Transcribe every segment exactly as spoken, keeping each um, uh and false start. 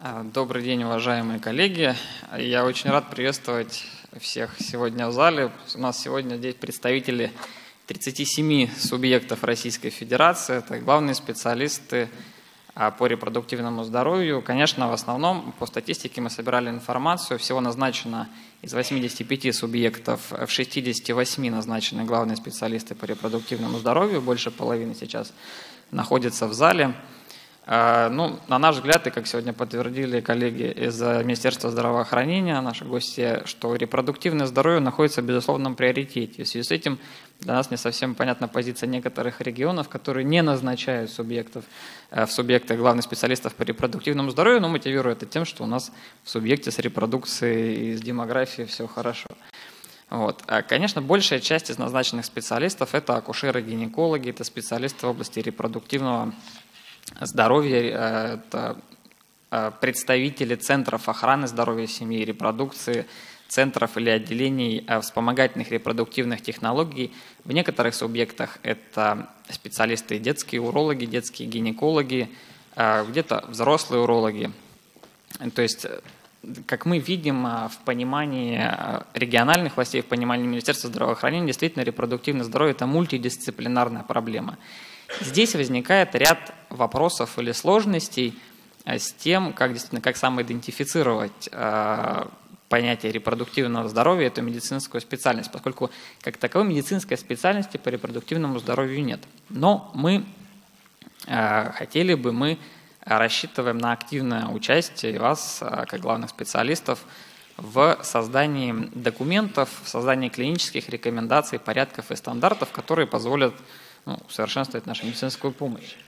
Добрый день, уважаемые коллеги. Я очень рад приветствовать всех сегодня в зале. У нас сегодня здесь представители тридцати семи субъектов Российской Федерации. Это главные специалисты по репродуктивному здоровью. Конечно, в основном по статистике мы собирали информацию. Всего назначено из восьмидесяти пяти субъектов, в шестидесяти восьми назначены главные специалисты по репродуктивному здоровью. Больше половины сейчас находятся в зале. Ну, на наш взгляд, и как сегодня подтвердили коллеги из Министерства здравоохранения, наши гости, что репродуктивное здоровье находится в безусловном приоритете. В связи с этим для нас не совсем понятна позиция некоторых регионов, которые не назначают субъектов, в субъекты главных специалистов по репродуктивному здоровью, но мотивируют это тем, что у нас в субъекте с репродукцией и с демографией все хорошо. Вот. Конечно, большая часть из назначенных специалистов – это акушеры-гинекологи, это специалисты в области репродуктивного здоровья, это представители центров охраны здоровья семьи и репродукции, центров или отделений вспомогательных репродуктивных технологий. В некоторых субъектах это специалисты детские урологи, детские гинекологи, где-то взрослые урологи. То есть, как мы видим, в понимании региональных властей, в понимании Министерства здравоохранения, действительно репродуктивное здоровье – это мультидисциплинарная проблема. Здесь возникает ряд вопросов или сложностей с тем, как действительно как самоидентифицировать э, понятие репродуктивного здоровья, эту медицинскую специальность, поскольку как таковой медицинской специальности по репродуктивному здоровью нет. Но мы э, хотели бы, мы рассчитываем на активное участие вас, э, как главных специалистов, в создании документов, в создании клинических рекомендаций, порядков и стандартов, которые позволят Ну, усовершенствовать нашу медицинскую помощь.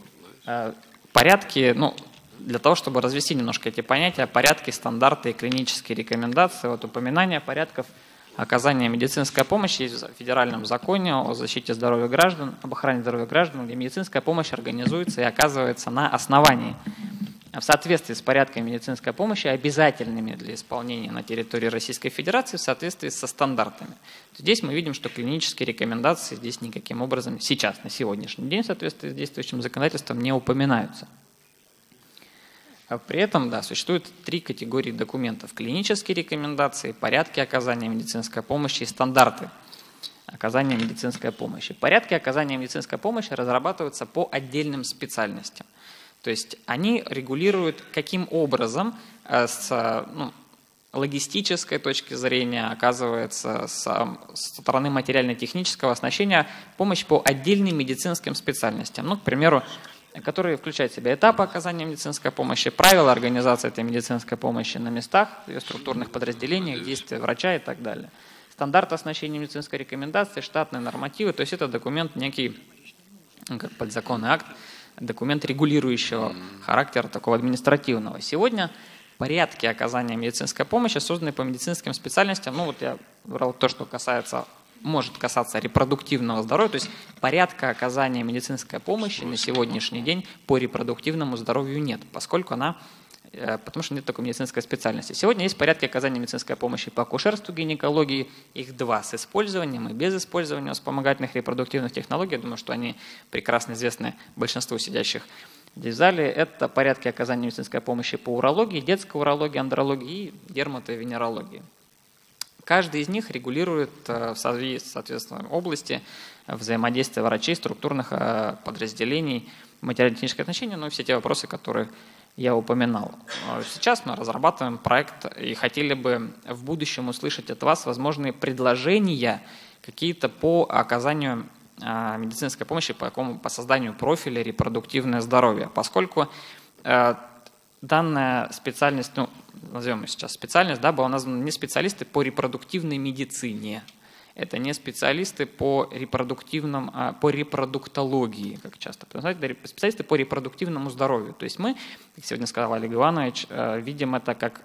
Порядки, ну, для того, чтобы развести немножко эти понятия, порядки, стандарты и клинические рекомендации, вот упоминание порядков оказания медицинской помощи есть в федеральном законе о защите здоровья граждан, об охране здоровья граждан, где медицинская помощь организуется и оказывается на основании в соответствии с порядками медицинской помощи, обязательными для исполнения на территории Российской Федерации в соответствии со стандартами. Здесь мы видим, что клинические рекомендации здесь никаким образом сейчас, на сегодняшний день, в соответствии с действующим законодательством, не упоминаются. При этом, да, существует три категории документов: клинические рекомендации, порядки оказания медицинской помощи и стандарты оказания медицинской помощи. Порядки оказания медицинской помощи разрабатываются по отдельным специальностям. То есть они регулируют, каким образом с ну, логистической точки зрения оказывается с стороны материально-технического оснащения помощь по отдельным медицинским специальностям. Ну, к примеру, которые включают в себя этапы оказания медицинской помощи, правила организации этой медицинской помощи на местах, в структурных подразделениях, действия врача и так далее. Стандарт оснащения медицинской рекомендации, штатные нормативы, то есть это документ некий, как подзаконный акт, документ регулирующего характера, такого административного. Сегодня порядки оказания медицинской помощи созданы по медицинским специальностям. Ну вот я брал то, что касается, может касаться репродуктивного здоровья, то есть порядка оказания медицинской помощи на сегодняшний день по репродуктивному здоровью нет, поскольку она, потому что нет такой медицинской специальности. Сегодня есть порядки оказания медицинской помощи по акушерству, гинекологии, их два, с использованием и без использования вспомогательных репродуктивных технологий. Я думаю, что они прекрасно известны большинству сидящих здесь в зале. Это порядки оказания медицинской помощи по урологии, детской урологии, андрологии и дерматовенерологии. Каждый из них регулирует в соответственной области взаимодействие врачей, структурных подразделений, материально-техническое отношение, ну и все те вопросы, которые я упоминал. Сейчас мы разрабатываем проект и хотели бы в будущем услышать от вас возможные предложения какие-то по оказанию медицинской помощи, по, какому, по созданию профиля репродуктивное здоровье, поскольку э, данная специальность, ну, назовем ее сейчас специальность, да, была названа не специалисты по репродуктивной медицине, это не специалисты по репродуктивным, а по репродуктологии, как часто называют, специалисты по репродуктивному здоровью. То есть мы, как сегодня сказал Олег Иванович, видим это как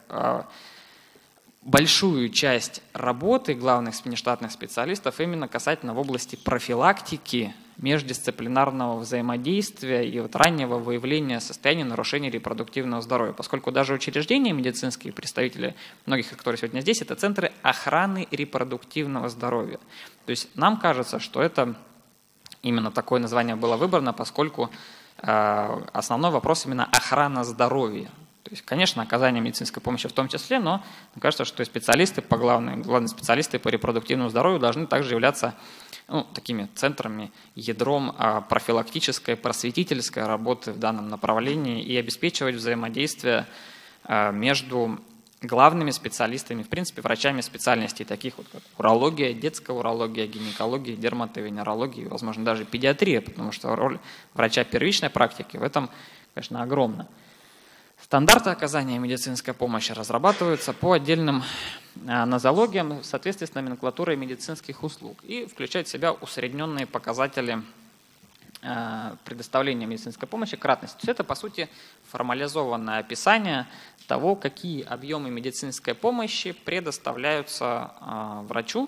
большую часть работы главных внештатных специалистов именно касательно в области профилактики, междисциплинарного взаимодействия и вот раннего выявления состояния нарушений репродуктивного здоровья, поскольку даже учреждения медицинские, представители многих, которые сегодня здесь, это центры охраны репродуктивного здоровья. То есть нам кажется, что это именно такое название было выбрано, поскольку э, основной вопрос именно охрана здоровья. То есть, конечно, оказание медицинской помощи в том числе, но мне кажется, что и специалисты, по главным, главные специалисты по репродуктивному здоровью должны также являться ну, такими центрами, ядром профилактической, просветительской работы в данном направлении и обеспечивать взаимодействие между главными специалистами, в принципе, врачами специальностей, таких вот как урология, детская урология, гинекология, дерматовенерология, возможно, даже педиатрия, потому что роль врача первичной практики в этом, конечно, огромна. Стандарты оказания медицинской помощи разрабатываются по отдельным нозологиям в соответствии с номенклатурой медицинских услуг и включают в себя усредненные показатели предоставления медицинской помощи кратности. То есть это, по сути, формализованное описание того, какие объемы медицинской помощи предоставляются врачу.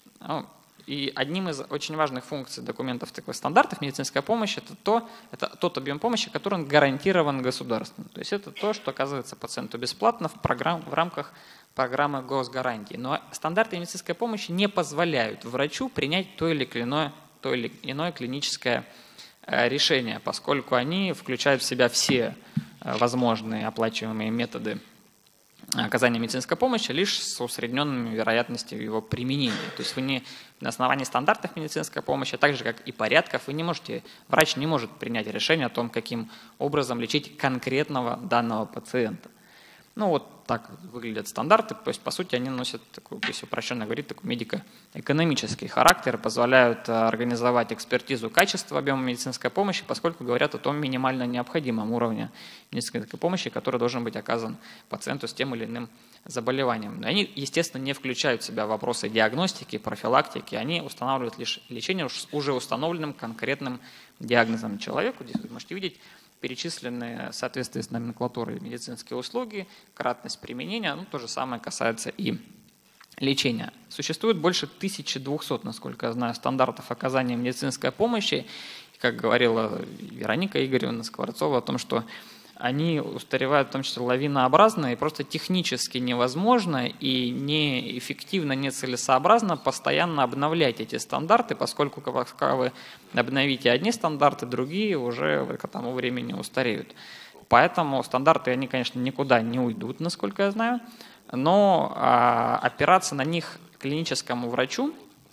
И одним из очень важных функций документов таких стандартов медицинской помощи это, то, это тот объем помощи, который гарантирован государством. То есть это то, что оказывается пациенту бесплатно в, программ, в рамках программы госгарантии. Но стандарты медицинской помощи не позволяют врачу принять то или иное, то или иное клиническое решение, поскольку они включают в себя все возможные оплачиваемые методы оказания медицинской помощи лишь с усредненными вероятностями его применения. То есть вы не на основании стандартов медицинской помощи, так же как и порядков, вы не можете, врач не может принять решение о том, каким образом лечить конкретного данного пациента. Ну вот так выглядят стандарты, то есть по сути они носят, такой, если упрощенно говорить, такой медико-экономический характер, позволяют организовать экспертизу качества объема медицинской помощи, поскольку говорят о том минимально необходимом уровне медицинской помощи, который должен быть оказан пациенту с тем или иным заболеванием. Они, естественно, не включают в себя вопросы диагностики, профилактики, они устанавливают лишь лечение с уже установленным конкретным диагнозом человеку. Здесь вы можете видеть перечисленные в соответствии с номенклатурой медицинские услуги, кратность применения, ну, то же самое касается и лечения. Существует больше тысячи двухсот, насколько я знаю, стандартов оказания медицинской помощи. Как говорила Вероника Игоревна Скворцова о том, что они устаревают в том числе лавинообразно и просто технически невозможно и неэффективно, нецелесообразно постоянно обновлять эти стандарты, поскольку когда вы обновите одни стандарты, другие уже к тому времени устареют. Поэтому стандарты, они, конечно, никуда не уйдут, насколько я знаю, но а, опираться на них клиническому врачу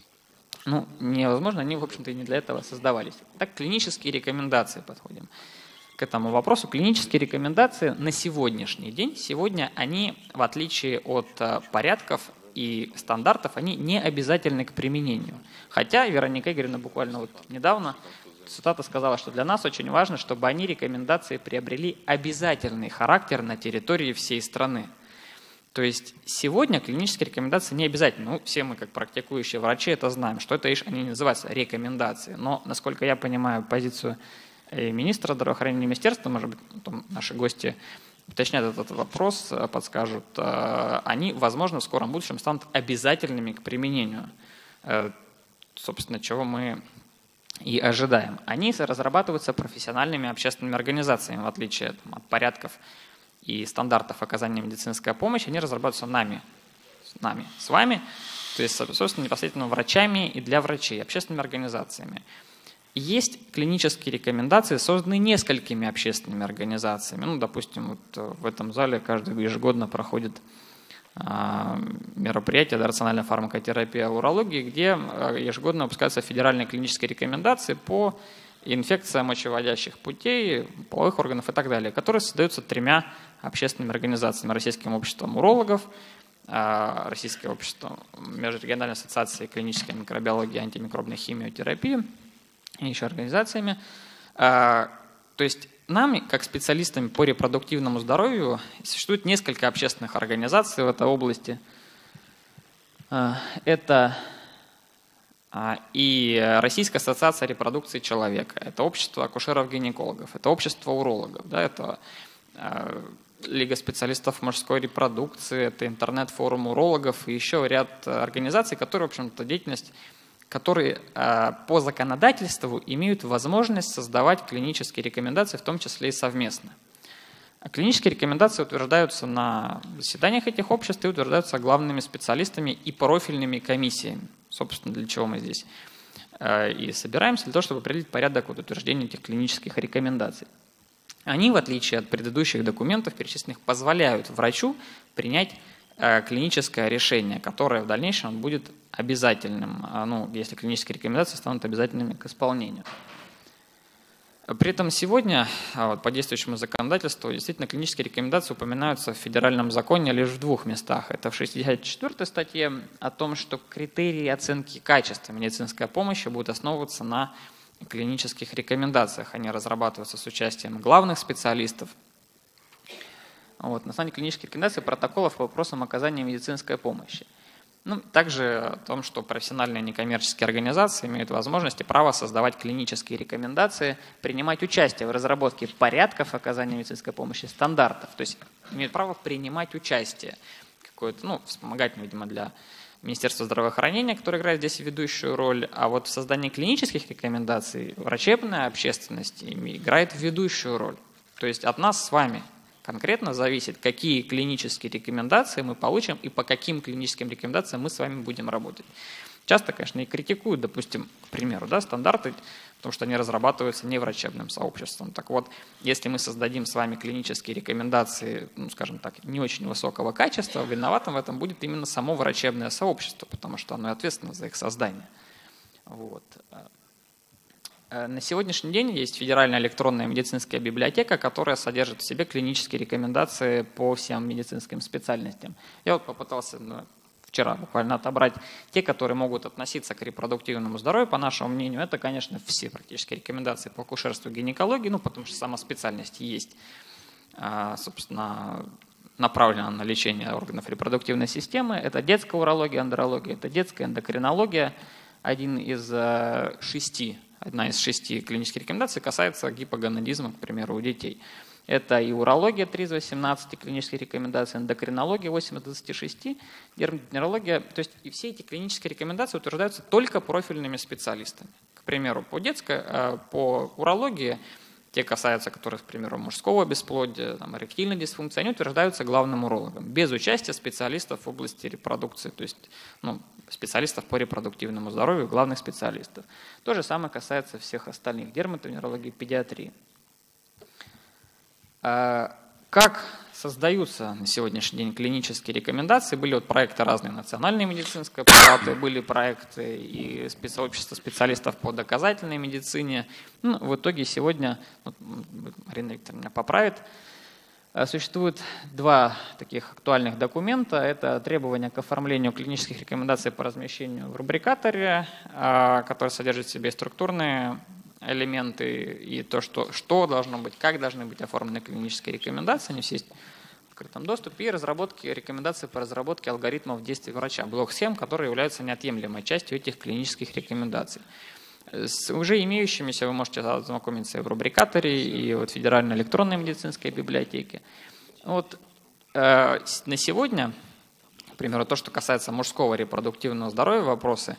ну, невозможно, они, в общем-то, и не для этого создавались. Так, клинические рекомендации подходим к этому вопросу. Клинические рекомендации на сегодняшний день, сегодня они, в отличие от порядков и стандартов, они не обязательны к применению. Хотя Вероника Игоревна буквально вот недавно, цитата, сказала, что для нас очень важно, чтобы они, рекомендации, приобрели обязательный характер на территории всей страны. То есть сегодня клинические рекомендации не обязательны. Ну, все мы, как практикующие врачи, это знаем, что это лишь они называются рекомендации. Но, насколько я понимаю позицию и министра здравоохранения, министерства, может быть, потом наши гости уточнят этот вопрос, подскажут, они, возможно, в скором будущем станут обязательными к применению, собственно, чего мы и ожидаем. Они разрабатываются профессиональными общественными организациями, в отличие там, от порядков и стандартов оказания медицинской помощи, они разрабатываются нами, нами, с вами, то есть, собственно, непосредственно врачами и для врачей, общественными организациями. Есть клинические рекомендации, созданные несколькими общественными организациями. Ну, допустим, вот в этом зале каждый ежегодно проходит а, мероприятие да, «Рациональная фармакотерапия урологии», где ежегодно выпускаются федеральные клинические рекомендации по инфекциям мочевыводящих путей, половых органов и так далее, которые создаются тремя общественными организациями: Российским обществом урологов, Российское общество Межрегиональной ассоциации клинической микробиологии и антимикробной химиотерапии и еще организациями. То есть нами, как специалистами по репродуктивному здоровью, существует несколько общественных организаций в этой области. Это и Российская ассоциация репродукции человека, это общество акушеров-гинекологов, это общество урологов, да, это Лига специалистов мужской репродукции, это интернет-форум урологов и еще ряд организаций, которые, в общем-то, деятельность которые по законодательству имеют возможность создавать клинические рекомендации, в том числе и совместно. Клинические рекомендации утверждаются на заседаниях этих обществ и утверждаются главными специалистами и профильными комиссиями. Собственно, для чего мы здесь и собираемся, для того, чтобы определить порядок вот утверждения этих клинических рекомендаций. они, в отличие от предыдущих документов перечисленных, позволяют врачу принять э, клиническое решение, которое в дальнейшем будет обязательным, ну, если клинические рекомендации станут обязательными к исполнению. При этом сегодня вот, по действующему законодательству действительно клинические рекомендации упоминаются в федеральном законе лишь в двух местах. Это в шестьдесят четвёртой статье о том, что критерии оценки качества медицинской помощи будут основываться на клинических рекомендациях. Они разрабатываются с участием главных специалистов. Вот, на основании клинических рекомендаций протоколов по вопросам оказания медицинской помощи. Ну, также о том, что профессиональные некоммерческие организации имеют возможность и право создавать клинические рекомендации, принимать участие в разработке порядков оказания медицинской помощи, стандартов. То есть имеют право принимать участие. Какое-то, ну, вспомогательное, видимо, для Министерства здравоохранения, которое играет здесь ведущую роль. А вот в создании клинических рекомендаций врачебная общественность играет ведущую роль. То есть от нас с вами конкретно зависит, какие клинические рекомендации мы получим и по каким клиническим рекомендациям мы с вами будем работать. Часто, конечно, и критикуют, допустим, к примеру, да, стандарты, потому что они разрабатываются неврачебным сообществом. Так вот, если мы создадим с вами клинические рекомендации, ну, скажем так, не очень высокого качества, виноватым в этом будет именно само врачебное сообщество, потому что оно ответственно за их создание. Вот. На сегодняшний день есть федеральная электронная медицинская библиотека, которая содержит в себе клинические рекомендации по всем медицинским специальностям. Я вот попытался ну, вчера буквально отобрать те, которые могут относиться к репродуктивному здоровью, по нашему мнению. Это, конечно, все практически рекомендации по акушерству и гинекологии, ну, потому что сама специальность есть, собственно, направлена на лечение органов репродуктивной системы. Это детская урология, андрология, это детская эндокринология. Один из шести Одна из шести клинических рекомендаций касается гипогонадизма, к примеру, у детей. Это и урология три из восемнадцати клинических рекомендаций, эндокринология восемь из двадцати шести, дерматовенерология. То есть и все эти клинические рекомендации утверждаются только профильными специалистами. К примеру, по детской, по урологии, те касаются которых, к примеру, мужского бесплодия, там, эректильной дисфункции, они утверждаются главным урологом, без участия специалистов в области репродукции, то есть ну, специалистов по репродуктивному здоровью, главных специалистов. То же самое касается всех остальных, дерматовенерологии, педиатрии. Как создаются на сегодняшний день клинические рекомендации? Были вот проекты разные национальной медицинской палаты, были проекты и сообщества специалистов по доказательной медицине. Ну, в итоге сегодня, вот, Марина Викторовна меня поправит, существует два таких актуальных документа. Это требования к оформлению клинических рекомендаций по размещению в рубрикаторе, который содержит в себе структурные элементы и то, что, что должно быть, как должны быть оформлены клинические рекомендации, они все есть в открытом доступе, и разработки рекомендаций по разработке алгоритмов действий врача, блок семь, которые являются неотъемлемой частью этих клинических рекомендаций. С уже имеющимися вы можете ознакомиться и в рубрикаторе, и вот в Федеральной электронной медицинской библиотеке. Вот, э, на сегодня, к примеру, то, что касается мужского репродуктивного здоровья, вопросы,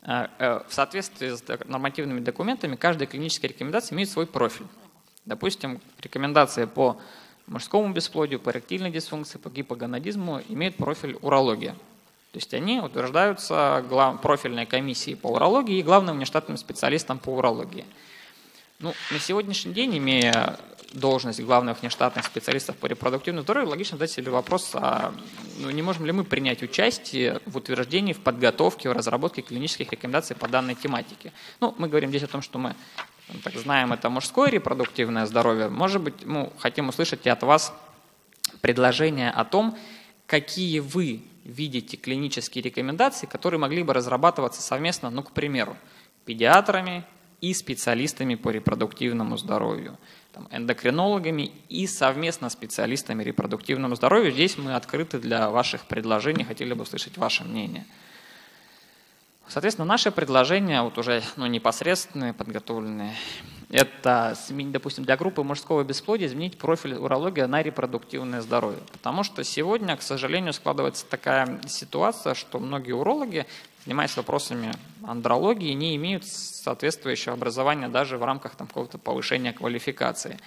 в соответствии с нормативными документами каждая клиническая рекомендация имеет свой профиль. Допустим, рекомендации по мужскому бесплодию, по эректильной дисфункции, по гипогонадизму имеют профиль урология. То есть они утверждаются профильной комиссией по урологии и главным внештатным специалистом по урологии. Ну, на сегодняшний день, имея должность главных внештатных специалистов по репродуктивному здоровью, логично задать себе вопрос, а ну, не можем ли мы принять участие в утверждении, в подготовке, в разработке клинических рекомендаций по данной тематике. Ну, мы говорим здесь о том, что мы так знаем, это мужское репродуктивное здоровье. Может быть, мы хотим услышать и от вас предложение о том, какие вы видите клинические рекомендации, которые могли бы разрабатываться совместно, ну, к примеру, педиатрами и специалистами по репродуктивному здоровью, там, эндокринологами и совместно специалистами репродуктивному здоровью. Здесь мы открыты для ваших предложений, хотели бы услышать ваше мнение. Соответственно, наши предложения, вот уже ну, непосредственные, подготовленные, это, допустим, для группы мужского бесплодия изменить профиль урологии на репродуктивное здоровье. Потому что сегодня, к сожалению, складывается такая ситуация, что многие урологи, занимаясь вопросами андрологии, не имеют соответствующего образования даже в рамках там, какого-то повышения квалификации.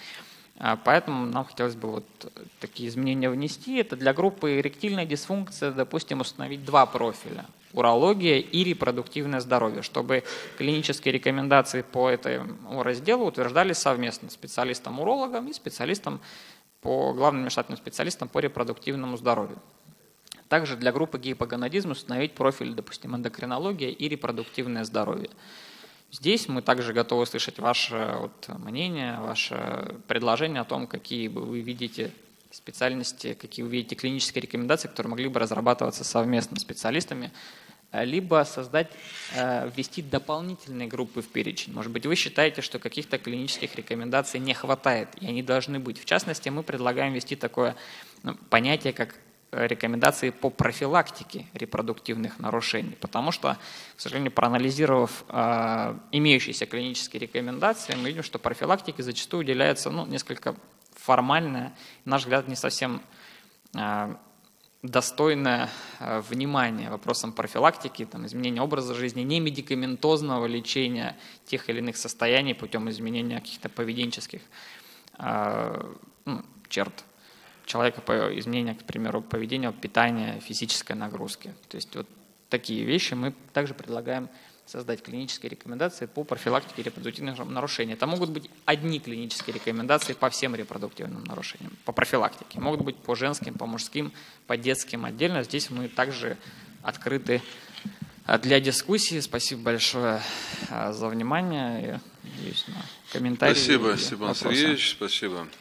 Поэтому нам хотелось бы вот такие изменения внести. Это для группы эректильная дисфункция, допустим, установить два профиля – урология и репродуктивное здоровье, чтобы клинические рекомендации по этому разделу утверждались совместно специалистом-урологом и специалистом по главным штатным специалистам по репродуктивному здоровью. Также для группы гипогонадизм установить профиль, допустим, эндокринология и репродуктивное здоровье. Здесь мы также готовы слышать ваше вот мнение, ваше предложение о том, какие бы вы видите специальности, какие вы видите клинические рекомендации, которые могли бы разрабатываться совместно с специалистами, либо создать, ввести дополнительные группы в перечень. Может быть, вы считаете, что каких-то клинических рекомендаций не хватает, и они должны быть. В частности, мы предлагаем ввести такое понятие, как рекомендации по профилактике репродуктивных нарушений, потому что, к сожалению, проанализировав э, имеющиеся клинические рекомендации, мы видим, что профилактике зачастую уделяется ну, несколько формальное, на наш взгляд, не совсем э, достойное э, внимание вопросам профилактики, там, изменения образа жизни, не медикаментозного лечения тех или иных состояний путем изменения каких-то поведенческих э, ну, черт человека, по изменению, к примеру, поведения, питания, физической нагрузки. То есть вот такие вещи мы также предлагаем создать клинические рекомендации по профилактике репродуктивных нарушений. Это могут быть одни клинические рекомендации по всем репродуктивным нарушениям, по профилактике. Могут быть по женским, по мужским, по детским отдельно. Здесь мы также открыты для дискуссии. Спасибо большое за внимание. Я надеюсь на комментарии. Спасибо, Степан Сергеевич. Спасибо.